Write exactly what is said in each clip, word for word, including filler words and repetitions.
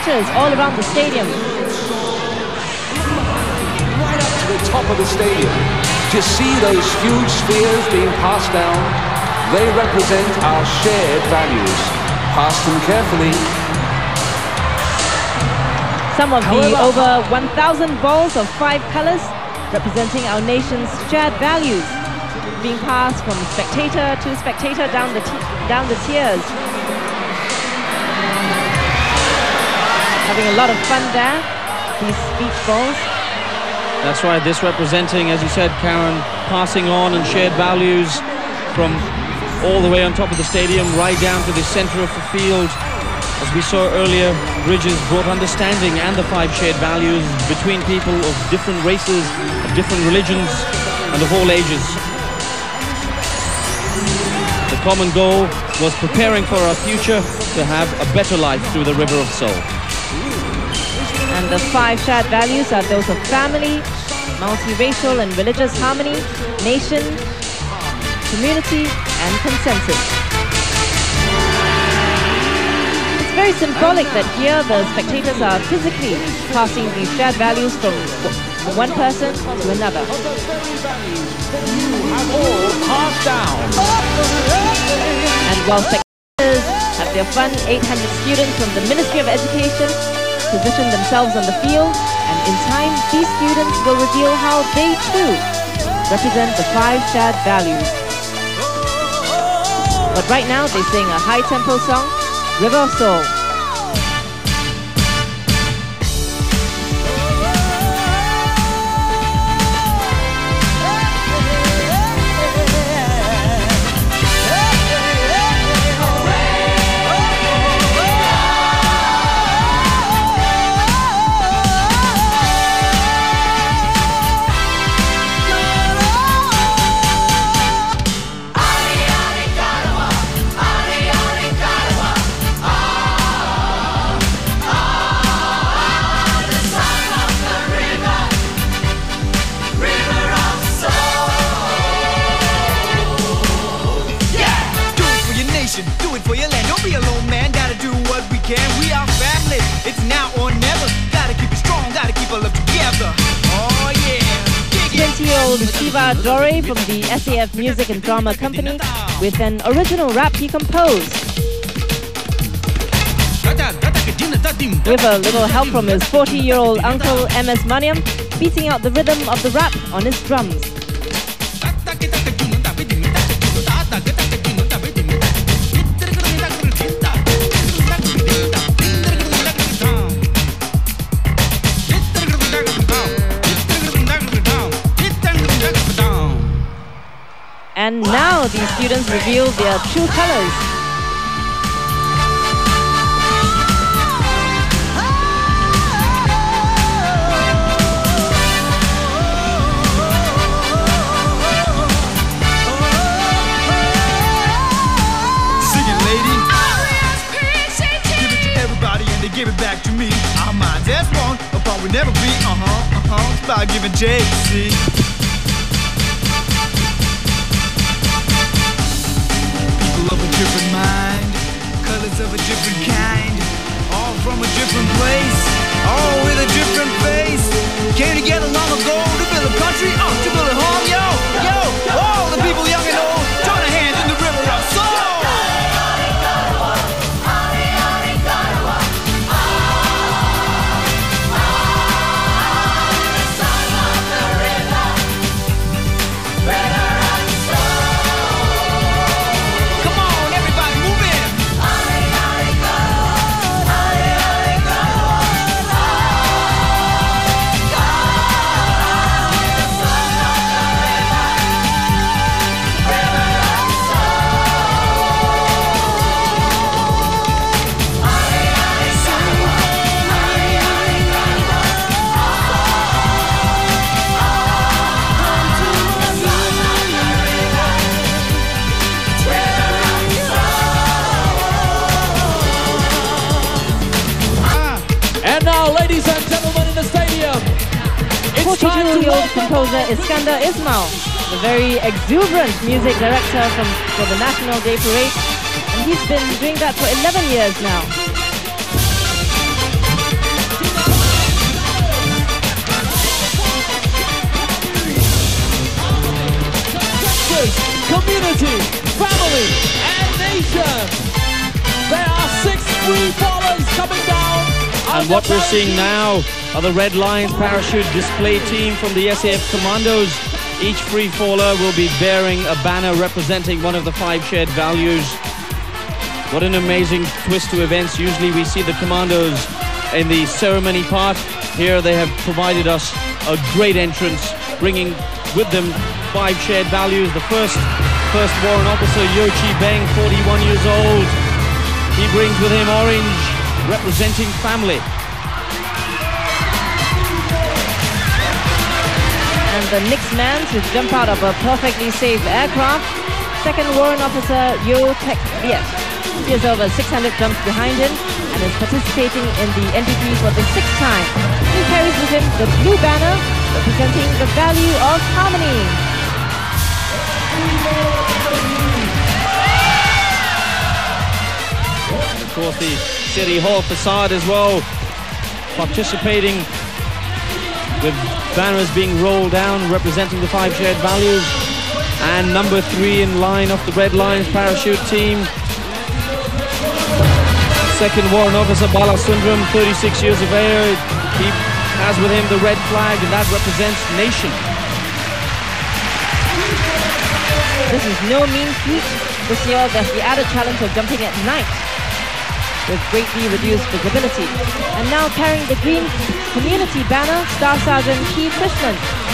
spectators all around the stadium. Right up to the top of the stadium. Do you see those huge spheres being passed down? They represent our shared values. Pass them carefully. Some of However, the over one thousand balls of five colors representing our nation's shared values being passed from spectator to spectator down the, down the tiers. Having a lot of fun there, these speech balls. That's right, this representing, as you said, Karen, passing on and shared values from all the way on top of the stadium, right down to the center of the field. As we saw earlier, bridges brought understanding and the five shared values between people of different races, of different religions, and of all ages. The common goal was preparing for our future to have a better life through the River of Soul. And the five shared values are those of family, multiracial and religious harmony, nation, community, and consensus. It's very symbolic that here the spectators are physically passing these shared values from one person to another. And while spectators have their fun, eight hundred students from the Ministry of Education position themselves on the field, and in time these students will reveal how they too represent the five shared values. But right now they sing a high-tempo song, River of Soul. Do it for your land, don't be alone, man. Gotta do what we can. We are family, it's now or never. Gotta keep it strong, gotta keep our love together. Oh yeah. twenty-year-old Shiva Dore from the S A F Music and Drama Company with an original rap he composed. With a little help from his forty-year-old uncle M S Maniam, beating out the rhythm of the rap on his drums. And now these students reveal their true colors. Sing it, lady. Give it to everybody and they give it back to me. Our minds as one, apart we never be. Uh-huh, uh-huh. It's about give and take, see. Of a different mind, colors of a different kind, all from a different place, all with a different face. Came together long ago to build a country, oh, to build a home, yo, yo. All the people young and old, join their hands in the river of soul. forty-two-year-old composer Iskandar Ismail, the very exuberant music director from, for the National Day Parade, and he's been doing that for eleven years now. free fallers coming down. And what we're seeing now are the Red Lions parachute display team from the S A F Commandos. Each free faller will be bearing a banner representing one of the five shared values. What an amazing twist to events. Usually we see the Commandos in the ceremony part. Here they have provided us a great entrance, bringing with them five shared values. The first first warrant officer, Yo Chi Beng, forty-one years old. He brings with him orange, representing family. And the next man to jump out of a perfectly safe aircraft, second warrant officer Yo Tek Viet. He has over six hundred jumps behind him and is participating in the N D P for the sixth time. He carries with him the blue banner representing the value of harmony. And of course the City Hall facade as well, participating with banners being rolled down representing the five shared values. And number three in line of the Red Lions parachute team, second warrant officer Balasundram, thirty-six years of age. He has with him the red flag, and that represents nation. This is no mean feat. This year there's the added challenge of jumping at night with greatly reduced visibility. And now carrying the green community banner, Staff Sergeant Keith Fishman.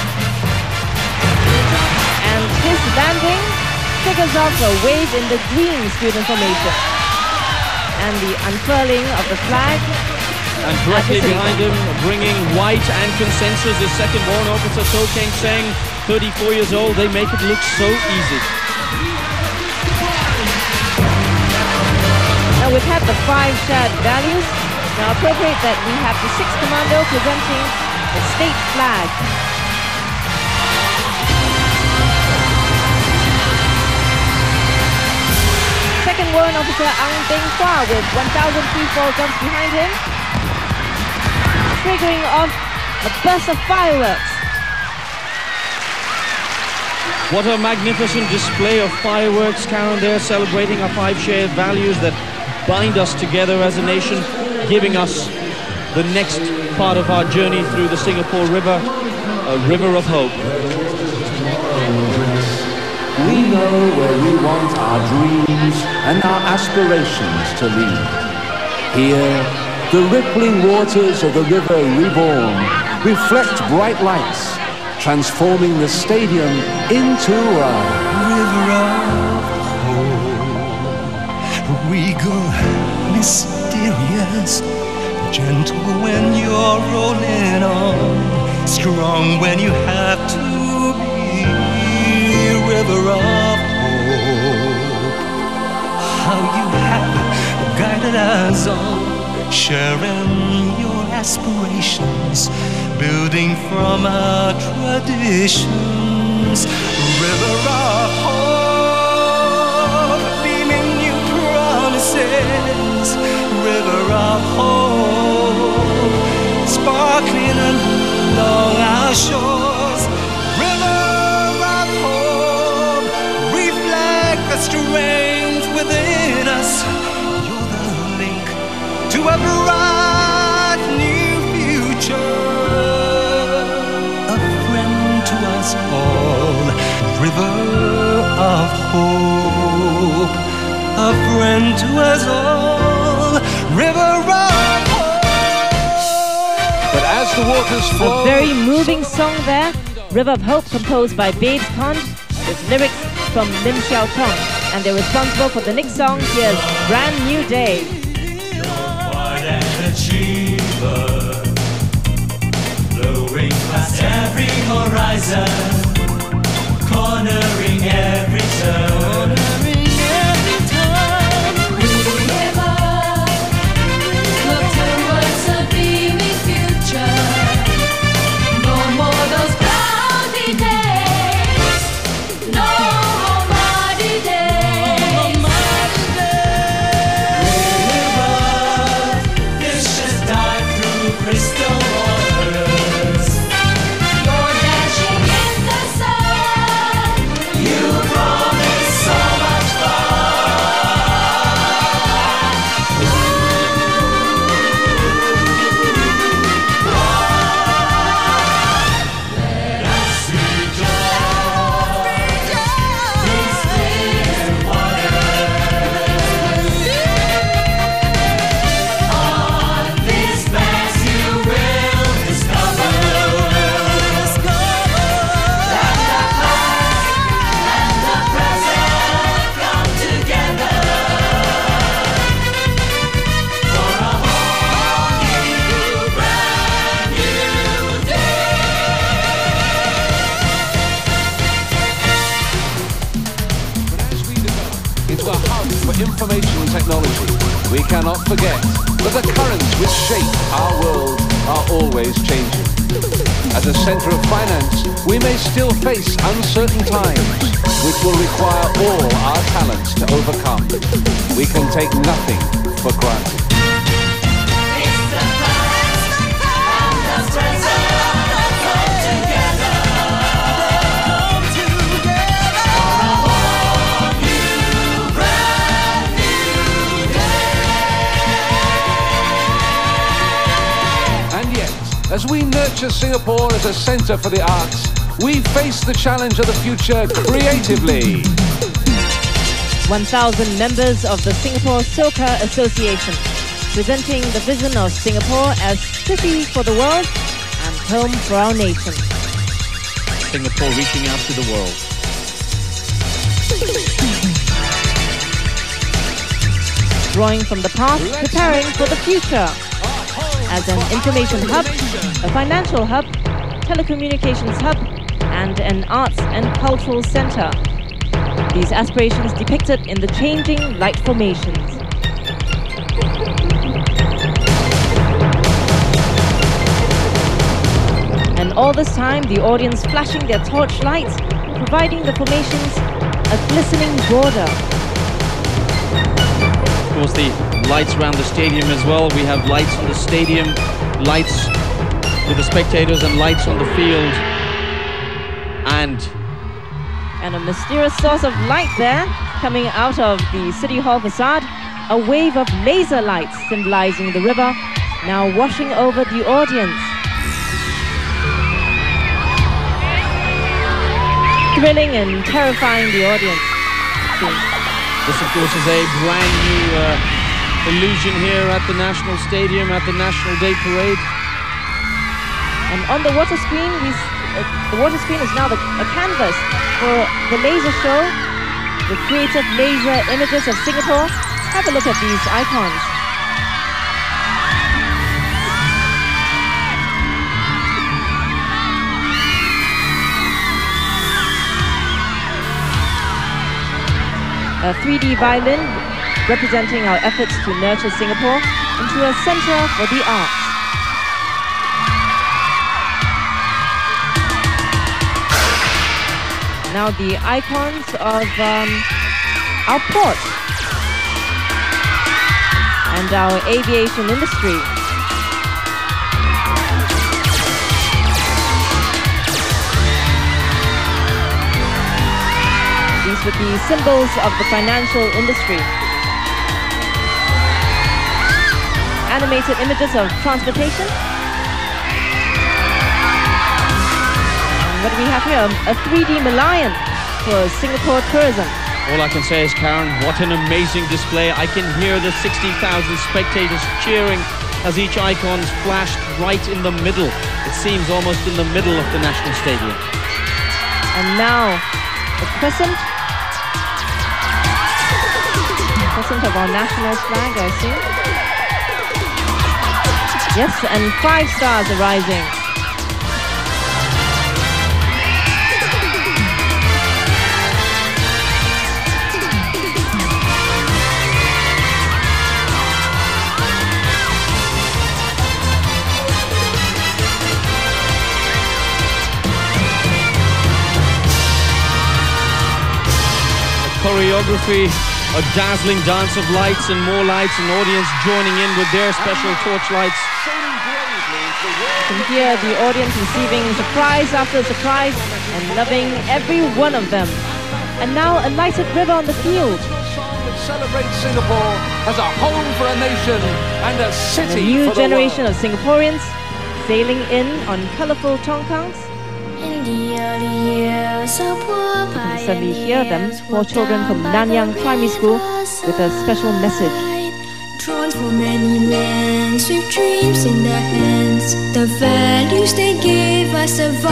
And his landing figures off a wave in the green student formation. And the unfurling of the flag. And directly behind him, bringing white and consensus, is second warrant officer To Keng Seng, thirty-four years old. They make it look so easy. Now we've had the five shared values. Now appropriate that we have the sixth commando presenting the state flag. Second warrant officer Ang Beng Hua with one thousand free fall jumps behind him, triggering off a burst of fireworks. What a magnificent display of fireworks, Karen. They're celebrating our five shared values that bind us together as a nation, giving us the next part of our journey through the Singapore River, a river of hope. We know where we want our dreams and our aspirations to lead. Here, the rippling waters of the River Reborn reflect bright lights, transforming the stadium into a river of hope, regal, mysterious, gentle when you're rolling on, strong when you have to be, river of hope. How you have guided us all, sharing your aspirations, building from our traditions, river of hope, beaming new promises, river of hope, sparkling along our shores, river of hope, reflect the strength within us. You're the link to a bright new future, a friend to us all, river of hope, a friend to us all, river of hope. But as the waters flow... A very moving song there, River of Hope, composed by Babes Pond, with lyrics from Lim Xiao Tong. And they're responsible for the next song. Here's Brand New Day. Achiever, blowing past every horizon, cornering every turn, cornering every turn. River, look towards a beaming future. No more those cloudy days. No more muddy days. No more muddy days. Crystal waters, you're dashing in the cannot forget that the currents which shape our world are always changing. As a center of finance, we may still face uncertain times, which will require all our talents to overcome. We can take nothing for granted. As we nurture Singapore as a center for the arts, we face the challenge of the future creatively. one thousand members of the Singapore Soca Association, presenting the vision of Singapore as city for the world and home for our nation. Singapore reaching out to the world. Drawing from the past, preparing for the future. As an information hub, a financial hub, telecommunications hub, and an arts and cultural center. These aspirations depicted in the changing light formations. And all this time, the audience flashing their torch lights, providing the formations a glistening border. Of course, the lights around the stadium as well. We have lights in the stadium, lights with the spectators, and lights on the field. And and a mysterious source of light there, coming out of the City Hall facade, a wave of laser lights symbolizing the river, now washing over the audience. Thrilling and terrifying the audience. This, of course, is a brand new uh, illusion here at the National Stadium, at the National Day Parade. And on the water screen, we, uh, the water screen is now the, a canvas for the laser show, the creative laser images of Singapore. Have a look at these icons. A three D violin representing our efforts to nurture Singapore into a center for the arts. Now the icons of um, our port and our aviation industry. These would be symbols of the financial industry. Animated images of transportation. And what do we have here? A three D Malayan for Singapore tourism. All I can say is, Karen, what an amazing display. I can hear the sixty thousand spectators cheering as each icon's flashed right in the middle. It seems almost in the middle of the National Stadium. And now, the crescent. Crescent of our national flag, I see. Yes, and five stars are rising. Choreography, a dazzling dance of lights and more lights, and audience joining in with their special torchlights. You can hear the audience receiving surprise after surprise and loving every one of them. And now a lighted river on the field. Celebrate Singapore as a home for a nation and a city and a new for the generation world. of Singaporeans sailing in on colourful tongkangs. In the early years, our poor You can suddenly hear them, four children from Nanyang Primary School, with a special message. Drawn from many lands with dreams in their hands, the values they gave us survive.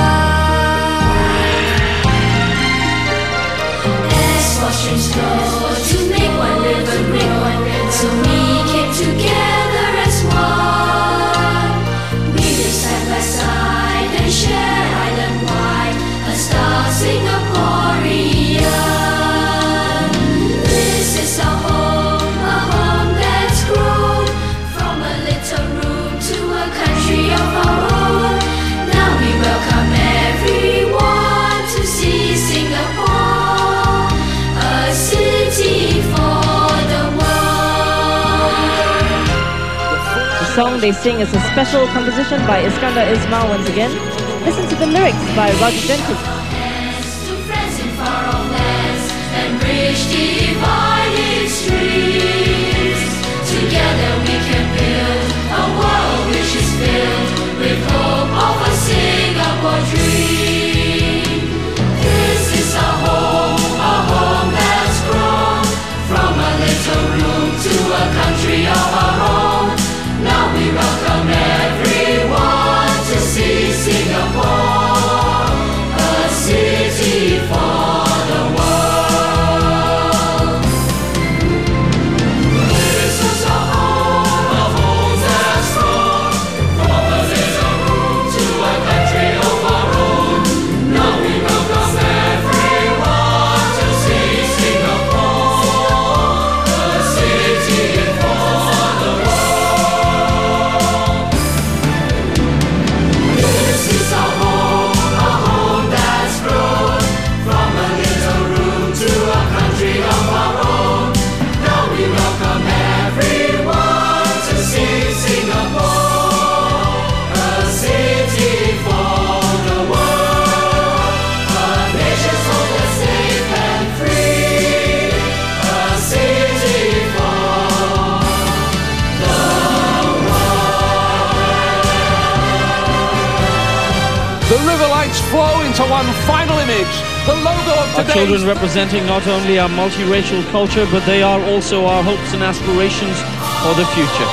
As oceans flow to make one river grow, so we came together as one. We live side by side and share island wide, a star Singaporean. This is our home, a home that's grown. they sing is a special composition by Iskandar Ismail once again. Listen to the lyrics by Roger Jenkins. To friends in far-off lands and bridge divided streams. Together we can build a world which is filled with hope of a Singapore dream. This is our home, a home that's grown from a little room to a country of our own. Now we welcome everyone to see Singapore, a city for the world. This is our home, a home that's grown from a little room to a country of our own. Now we welcome everyone to see Singapore, a city for the world. This is our home, a home that's grown from a little room to a country of our own. Now we welcome everyone to see Singapore, a city for the world, a nation so that's safe and free, a city for the The river lights flow into one final image. The logo of Our today's... children representing not only our multiracial culture, but they are also our hopes and aspirations for the future.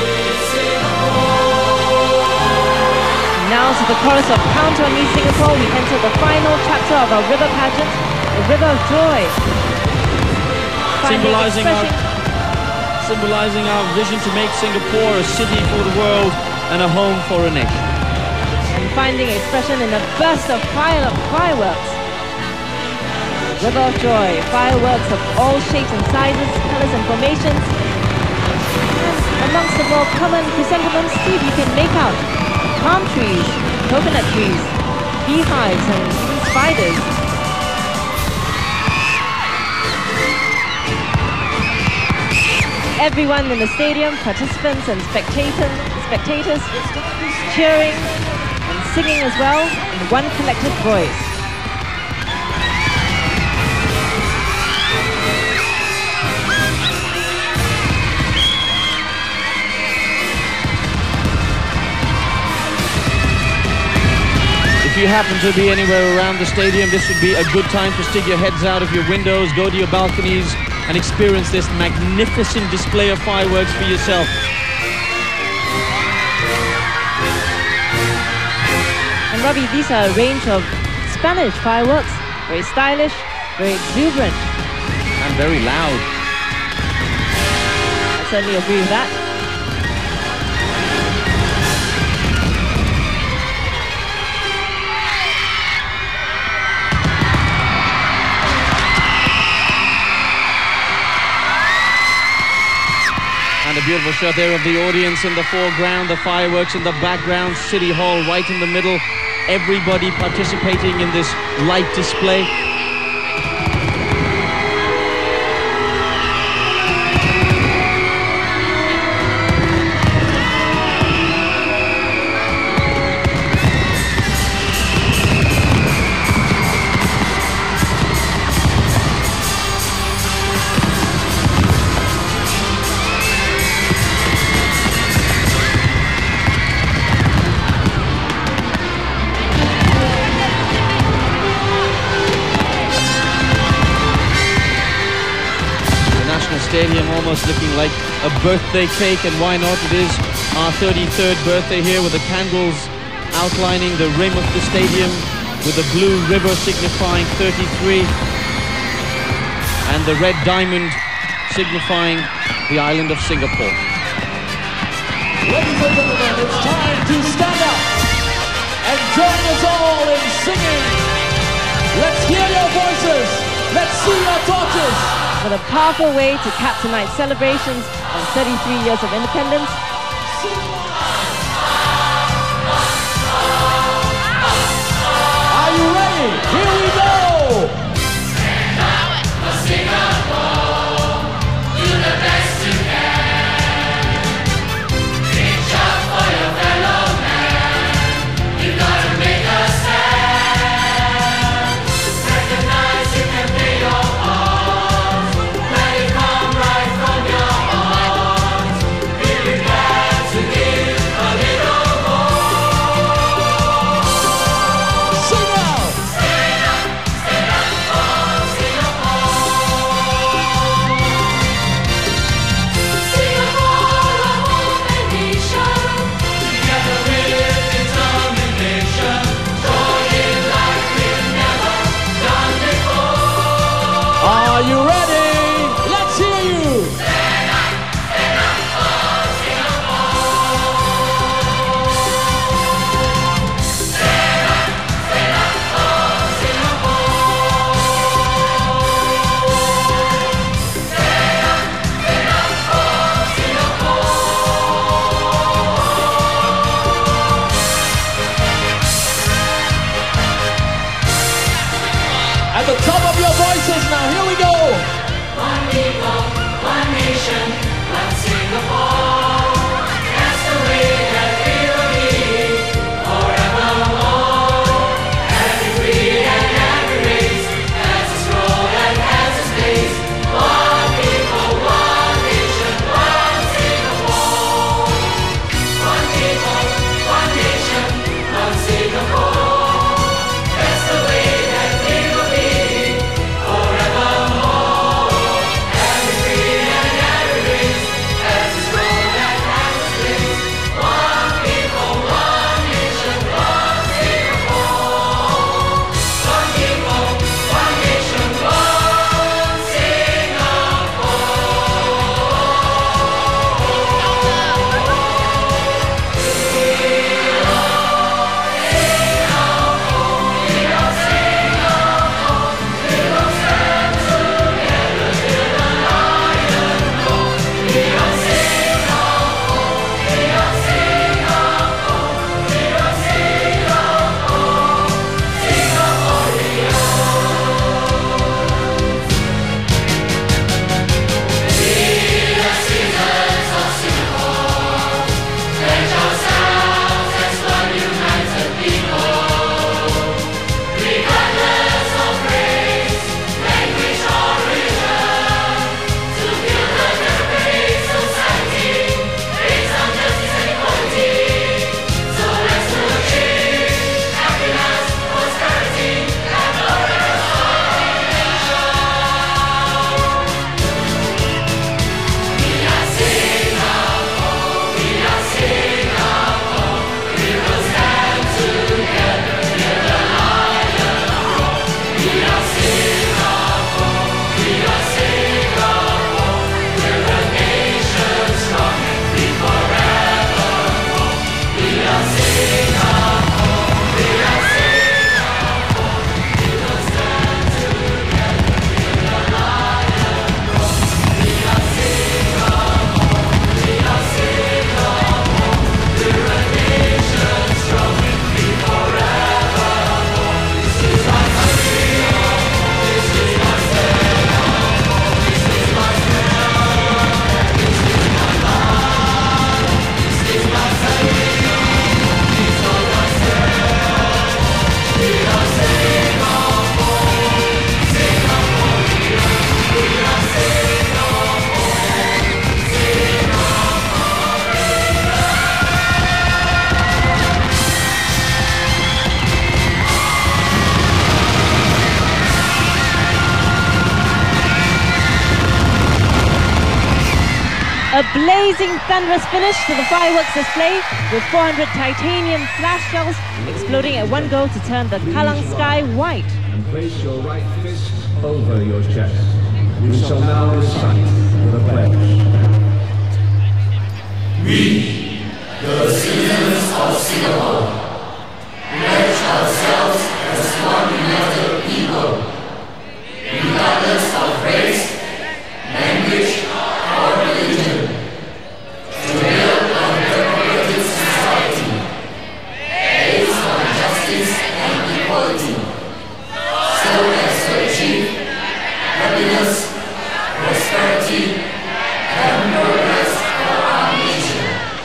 Now to the chorus of Count on Me Singapore, we enter the final chapter of our river pageant, the River of Joy. Finding Symbolizing our, expression- symbolizing our vision to make Singapore a city for the world and a home for a nation. and finding expression in a burst of fire, fireworks. River of Joy, fireworks of all shapes and sizes, colors and formations. And amongst the more common chrysanthemums, see if you can make out palm trees, coconut trees, beehives and even spiders. Everyone in the stadium, participants and spectators, spectators cheering and singing as well in one collective voice. If you happen to be anywhere around the stadium, this would be a good time to stick your heads out of your windows, go to your balconies and experience this magnificent display of fireworks for yourself. And Robbie, these are a range of Spanish fireworks, very stylish, very exuberant. And very loud. I certainly agree with that. And a beautiful shot there of the audience in the foreground, the fireworks in the background, City Hall right in the middle. Everybody participating in this light display. Stadium almost looking like a birthday cake, and why not? It is our thirty-third birthday here, with the candles outlining the rim of the stadium, with the blue river signifying thirty-three and the red diamond signifying the island of Singapore. Ladies and gentlemen, it's time to stand up and join us all in singing. Let's hear your voices. Let's see your torches. What a powerful way to cap tonight's celebrations on thirty-three years of independence. Are you ready? Here we go! Singapore, do the best you can. Reach out A blazing thunderous finish to the fireworks display with four hundred titanium flash shells exploding at one go to turn the Kallang sky white. And place your right fist over your chest. We shall now recite the pledge. We, the citizens of Singapore, pledge ourselves as one united people, regardless of race, language, or religion, to build a democratic society based on justice and equality, so as to achieve happiness, prosperity, and progress for our nation.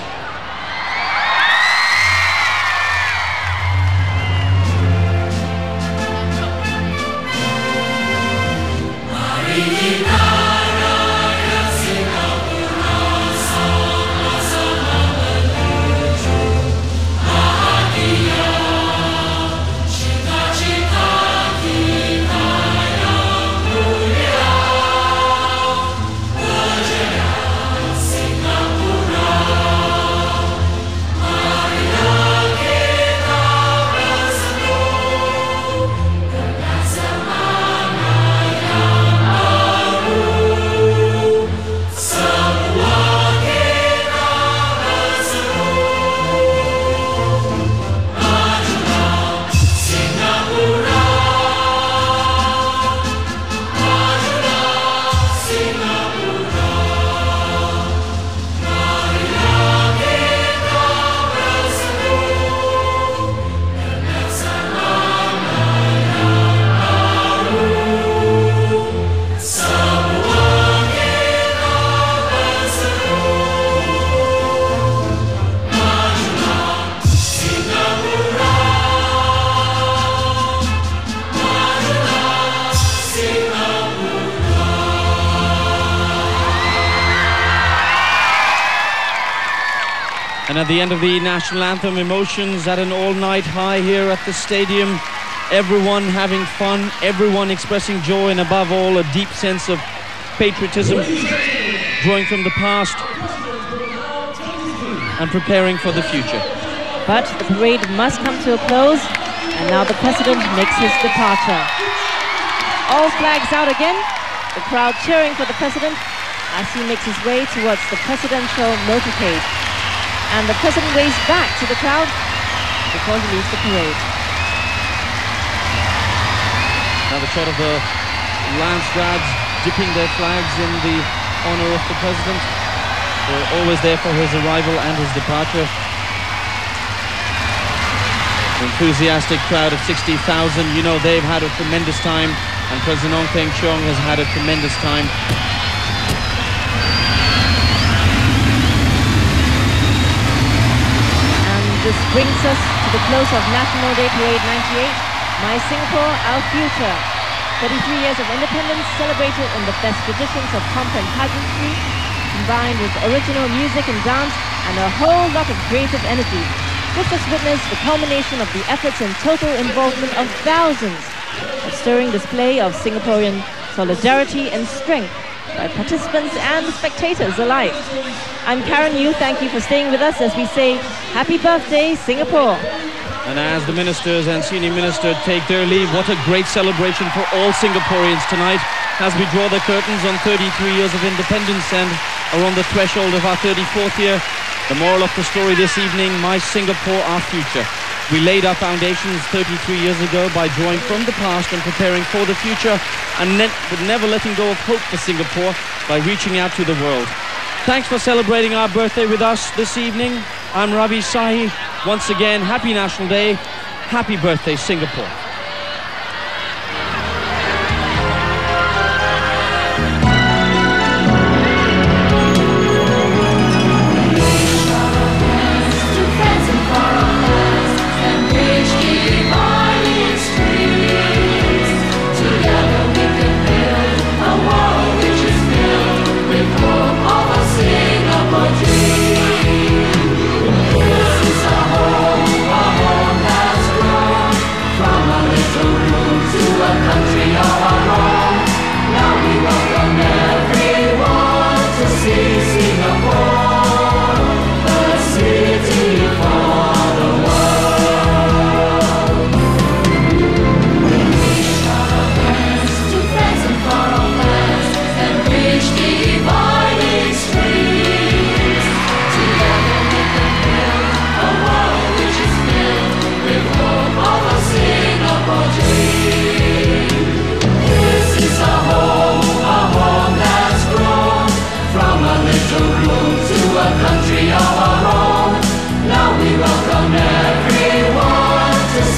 And at the end of the national anthem, emotions at an all-night high here at the stadium. Everyone having fun, everyone expressing joy, and above all, a deep sense of patriotism, drawing from the past and preparing for the future. But the parade must come to a close, and now the President makes his departure. All flags out again, the crowd cheering for the President as he makes his way towards the presidential motorcade. And the President waves back to the crowd before he leaves the parade. Now the shot of the Lance Guards dipping their flags in the honor of the President. They're always there for his arrival and his departure. An enthusiastic crowd of sixty thousand. You know they've had a tremendous time, and President Ong Teng Cheong has had a tremendous time. This brings us to the close of National Day Parade ninety-eight, My Singapore, Our Future. thirty-three years of independence celebrated in the best traditions of pomp and pageantry, combined with original music and dance and a whole lot of creative energy. This has witnessed the culmination of the efforts and total involvement of thousands, a stirring display of Singaporean solidarity and strength by participants and spectators alike. I'm Karen Yu. Thank you for staying with us as we say Happy Birthday, Singapore. And as the ministers and senior minister take their leave, what a great celebration for all Singaporeans tonight as we draw the curtains on thirty-three years of independence and are on the threshold of our thirty-fourth year. The moral of the story this evening, My Singapore, Our Future. We laid our foundations thirty-three years ago by drawing from the past and preparing for the future, and ne but never letting go of hope for Singapore by reaching out to the world. Thanks for celebrating our birthday with us this evening. I'm Ravi Sahi. Once again, happy National Day. Happy birthday, Singapore. From a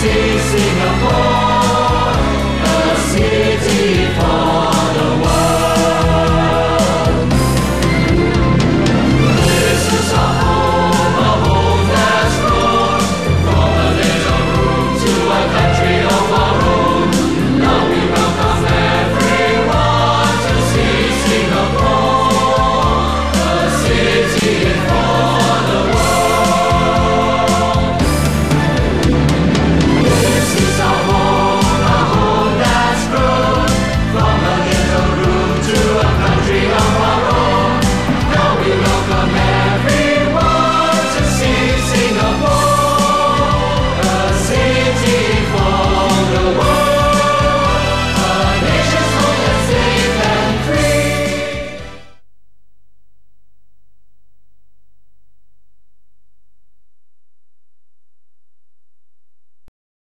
say, sing a